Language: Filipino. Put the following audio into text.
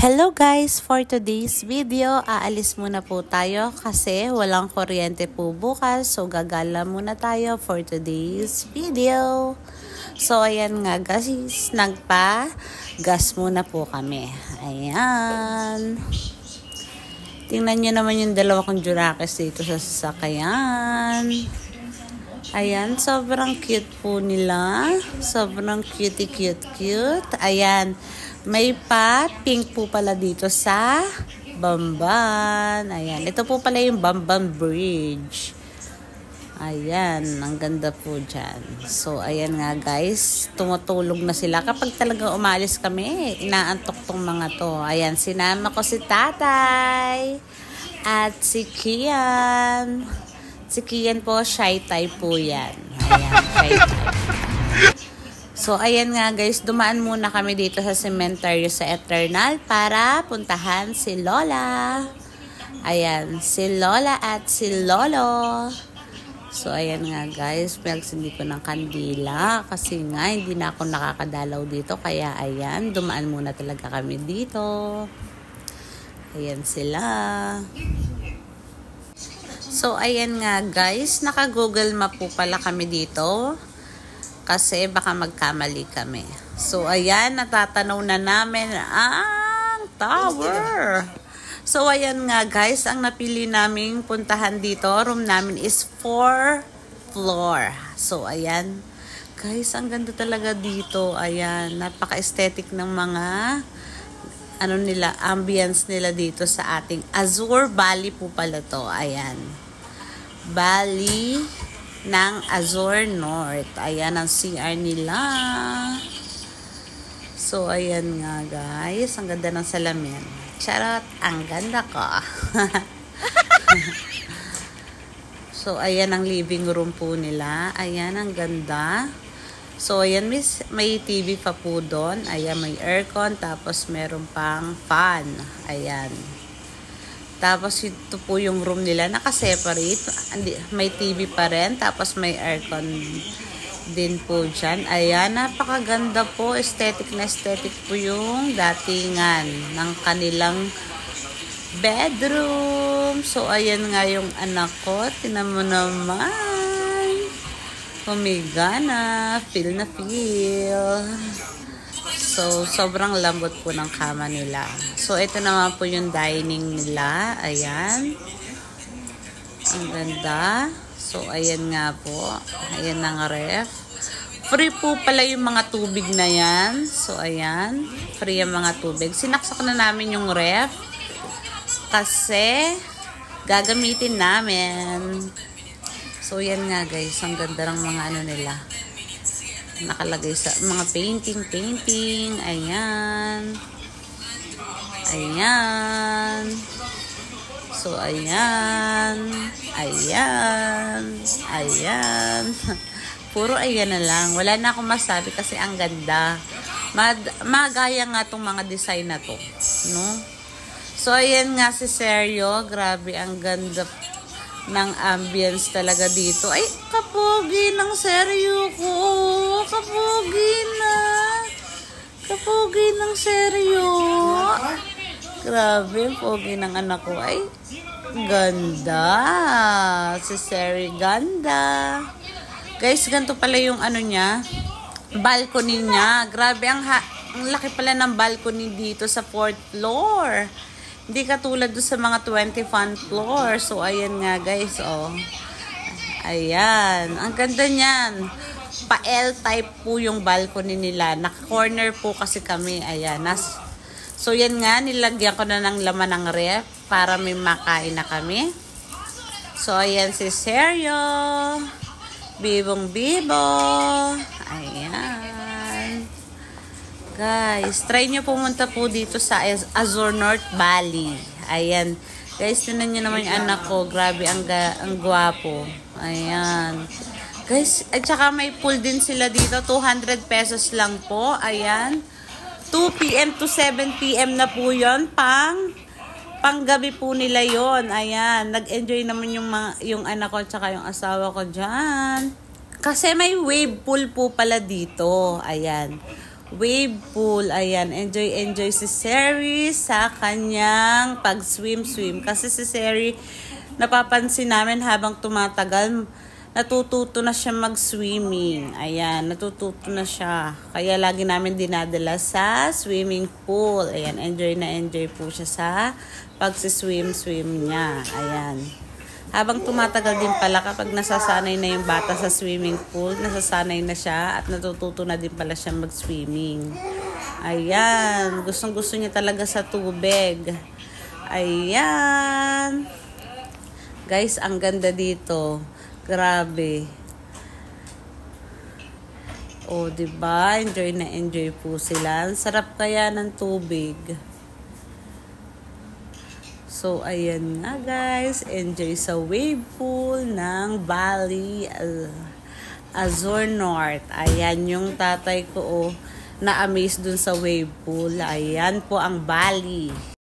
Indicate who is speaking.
Speaker 1: Hello guys! For today's video, aalis muna po tayo kasi walang kuryente po bukas. So gagala muna tayo for today's video. So ayan nga guys, nagpa-gas muna po kami. Ayan. Tingnan nyo naman yung dalawa kong Jurakes dito sa sasakyan. Ayan, sobrang cute po nila. Sobrang cute. Ayan. May pink po pala dito sa Bamban. Ayan. Ito po pala yung Bamban Bridge. Ayan. Ang ganda po dyan. So, ayan nga guys. Tumutulog na sila. Kapag talagang umalis kami, inaantok tong mga to. Ayan. Sinama ko si Tatay. At si Kian. Si Kian po, shy type po yan. Ayan. Shy type. So, ayan nga guys, dumaan muna kami dito sa cemetery sa Eternal para puntahan si Lola. Ayan, si Lola at si Lolo. So, ayan nga guys, pinagsindi ko ng kandila kasi nga hindi na ako nakakadalaw dito. Kaya ayan, dumaan muna talaga kami dito. Ayan sila. So, ayan nga guys, naka-Google Map po pala kami dito. Kasi baka magkamali kami. So, ayan, natatanaw na namin ang tower. So, ayan nga guys, ang napili naming puntahan dito, room namin is 4th floor. So, ayan. Guys, ang ganda talaga dito. Ayan, napaka-aesthetic ng mga ambience nila dito sa ating Azure Valley po pala to. Ayan. Valley ng Azure North. Ayan ang CR nila. So, ayan nga guys. Ang ganda ng salamin. Charot, ang ganda ko. So, ayan ang living room po nila. Ayan, ang ganda. So, ayan, may TV pa po doon. Ayan, may aircon. Tapos, meron pang fan. Ayan. Tapos, ito po yung room nila. Naka-separate. May TV pa rin. Tapos, may aircon din po dyan. Ayan, napakaganda po. Aesthetic na aesthetic po yung datingan ng kanilang bedroom. So, ayan nga yung anak ko. Tinan mo naman. Humiga na. Feel na feel. So, sobrang lambot po ng kama nila. So, ito naman po yung dining nila. Ayan. Ang ganda. So, ayan nga po. Ayan ang ref. Free po pala yung mga tubig na yan. So, ayan. Free yung mga tubig. Sinaksak na namin yung ref. Kasi, gagamitin namin. So, ayan nga guys. Ang ganda ng mga nila. Nakalagay sa mga painting. Ayan. Ayan. So, ayan. Puro ayan na lang. Wala na akong masabi kasi ang ganda. Magaya nga tong mga design na to. No? So, ayan nga si Seryo. Grabe, ang ganda ng ambience talaga dito. Ay, kapogi ng Seryo ko. Kapogi ng Seryo. Grabe, pogi ng anak ko. Ay, ganda. Si Seryo, ganda. Guys, ganito pala yung niya. Balcony niya. Grabe, ang laki pala ng balcony dito sa 4th floor. Hindi katulad doon sa mga 21 floor. So, ayan nga guys, oh. Ayan. Ang ganda niyan. Pa-L-type po yung balcony nila. Naka-corner po kasi kami. Ayan. So, yan nga. Nilagyan ko na ng laman ng ref para may makain na kami. So, ayan si Seryo. Bibong-bibo. Ayan. Guys, try nyo pumunta po dito sa Azure North Valley. Ayan. Guys, tinan nyo naman yung anak ko. Grabe, ang gwapo. Ayan. Guys, at saka may pool din sila dito. 200 pesos lang po. Ayan. 2 p.m. to 7 p.m. na po yun. Panggabi po nila yon. Ayan. Nag-enjoy naman yung anak ko at saka yung asawa ko dyan. Kasi may wave pool po pala dito. Ayan. wave pool. Ayan, enjoy si Seri sa kanyang pag-swim. Kasi si Seri, napapansin namin habang tumatagal, natututo na siya mag-swimming. Ayan, natututo na siya. Kaya lagi namin dinadala sa swimming pool. Ayan, enjoy po siya sa pag-swim niya. Ayan. Habang tumatagal din pala, kapag nasasanay na yung bata sa swimming pool, nasasanay na siya at natututo na din pala siya mag-swimming. Ayan, gustong-gusto niya talaga sa tubig. Ayan. Guys, ang ganda dito. Grabe. O, diba? Enjoy po sila. Ang sarap kaya ng tubig. So, ayan nga guys, enjoy sa wave pool ng Bali Azure North. Ayan yung tatay ko, na-amaze dun sa wave pool. Ayan po ang Bali.